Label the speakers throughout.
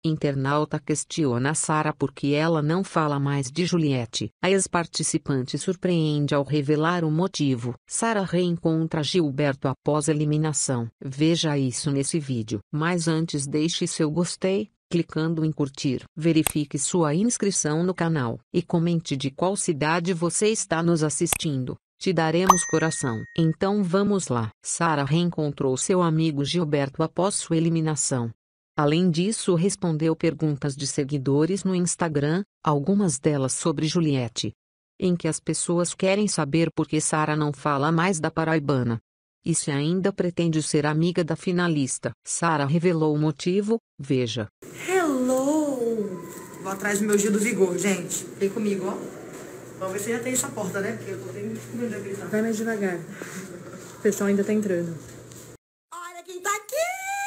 Speaker 1: Internauta questiona Sarah porque ela não fala mais de Juliette. A ex-participante surpreende ao revelar o motivo. Sarah reencontra Gilberto após eliminação. Veja isso nesse vídeo. Mas antes deixe seu gostei, clicando em curtir. Verifique sua inscrição no canal. E comente de qual cidade você está nos assistindo. Te daremos coração. Então vamos lá. Sarah reencontrou seu amigo Gilberto após sua eliminação. Além disso, respondeu perguntas de seguidores no Instagram, algumas delas sobre Juliette, em que as pessoas querem saber por que Sarah não fala mais da paraibana. E se ainda pretende ser amiga da finalista. Sarah revelou o motivo, veja.
Speaker 2: Hello! Vou atrás do meu Gil do Vigor, gente. Vem comigo, ó. Vamos ver se já tem essa porta, né? Porque eu tô tendo dificuldade de gritar.
Speaker 3: Vai mais devagar. O pessoal ainda tá entrando.
Speaker 2: Olha quem tá aqui!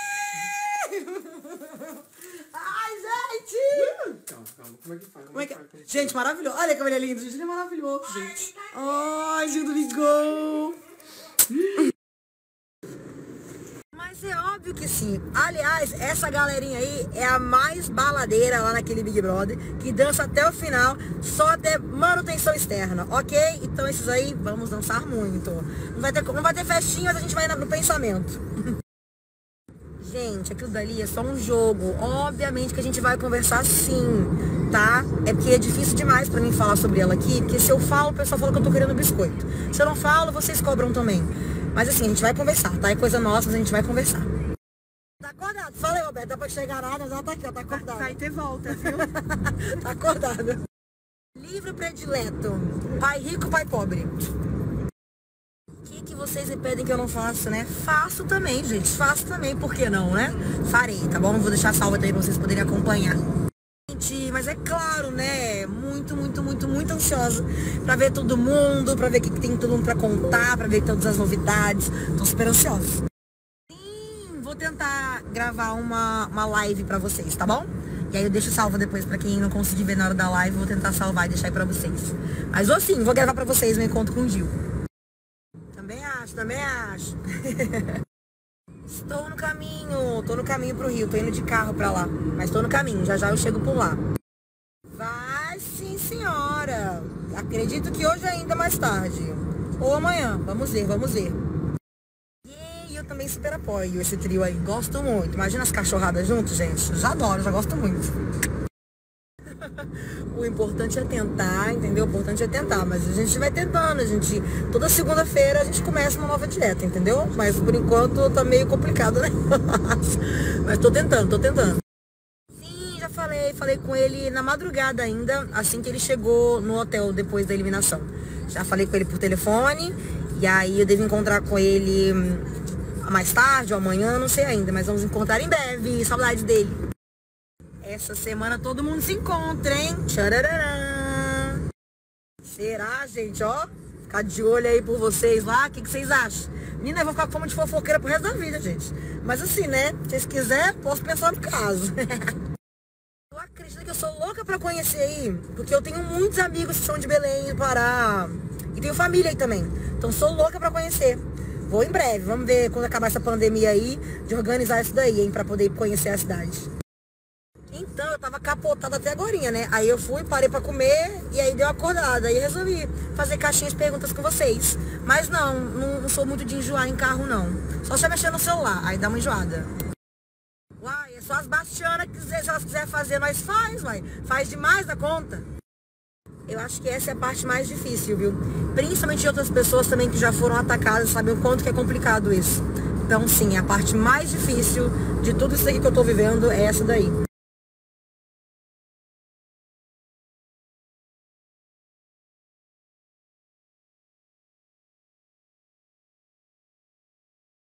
Speaker 2: Ai, gente!
Speaker 4: Calma, como é que faz?
Speaker 2: Como é que... Gente, maravilhoso. Olha como ele é lindo, gente. Ele é maravilhoso, gente. Ai, Gil do Vigor. Mas é óbvio que sim. Aliás, essa galerinha aí é a mais baladeira lá naquele Big Brother, que dança até o final, só até manutenção externa, ok? Então esses aí, vamos dançar muito. Não vai ter festinha, mas a gente vai no pensamento. Gente, aquilo dali é só um jogo. Obviamente que a gente vai conversar sim, tá? É porque é difícil demais pra mim falar sobre ela aqui, porque se eu falo, o pessoal fala que eu tô querendo biscoito. Se eu não falo, vocês cobram também. Mas assim, a gente vai conversar, tá? É coisa nossa, mas a gente vai conversar. Tá acordado? Falei, Roberto, dá pra chegar nada, mas ela tá aqui, ó, tá acordada.
Speaker 3: Vai ter volta, viu?
Speaker 2: Tá acordada. Livro predileto. Pai rico, pai pobre. O que vocês me pedem que eu não faço, né? Faço também, gente. Faço também, por que não, né? Farei, tá bom? Vou deixar salva aí pra vocês poderem acompanhar. Gente, mas é claro, né? Muito ansiosa pra ver todo mundo, pra ver o que tem todo mundo pra contar, pra ver todas as novidades. Tô super ansiosa. Sim, vou tentar gravar uma live pra vocês, tá bom? E aí eu deixo salva depois pra quem não conseguir ver na hora da live, vou tentar salvar e deixar aí pra vocês. Mas assim, vou gravar pra vocês meu encontro com o Gil. Também acho. Estou no caminho pro Rio, tô indo de carro pra lá. Mas tô no caminho, já eu chego por lá. Vai sim, senhora. Acredito que hoje ainda mais tarde. Ou amanhã, vamos ver. E eu também super apoio esse trio aí, gosto muito. Imagina as cachorradas juntos, gente. Já adoro, já gosto muito. O importante é tentar, entendeu? O importante é tentar, mas a gente vai tentando, toda segunda-feira a gente começa uma nova dieta, entendeu? Mas por enquanto tá meio complicado, né? Mas tô tentando. Sim, já falei com ele na madrugada ainda, assim que ele chegou no hotel depois da eliminação. Já falei com ele por telefone, e aí eu devo encontrar com ele mais tarde ou amanhã, não sei ainda, mas vamos encontrar em breve, saudade dele. Essa semana todo mundo se encontra, hein? Tchararã. Será, gente, ó? Ficar de olho aí por vocês lá. O que vocês acham? Menina, eu vou ficar com fome de fofoqueira pro resto da vida, gente. Mas assim, né? Se vocês quiserem, posso pensar no caso. Eu acredito que eu sou louca pra conhecer aí. Porque eu tenho muitos amigos que são de Belém, do Pará. E tenho família aí também. Então sou louca pra conhecer. Vou em breve. Vamos ver quando acabar essa pandemia aí, de organizar isso daí, hein? Pra poder conhecer a cidade. Então, eu tava capotada até agorinha, né? Aí eu fui, parei pra comer e aí deu uma acordada. Aí resolvi fazer caixinhas de perguntas com vocês. Mas não sou muito de enjoar em carro, não. Só se eu mexer no celular, aí dá uma enjoada. Uai, é só as Bastianas que se elas quiserem fazer, nós faz, uai. Faz demais da conta. Eu acho que essa é a parte mais difícil, viu? Principalmente de outras pessoas também que já foram atacadas, sabem o quanto que é complicado isso. Então, sim, a parte mais difícil de tudo isso aqui que eu tô vivendo é essa daí.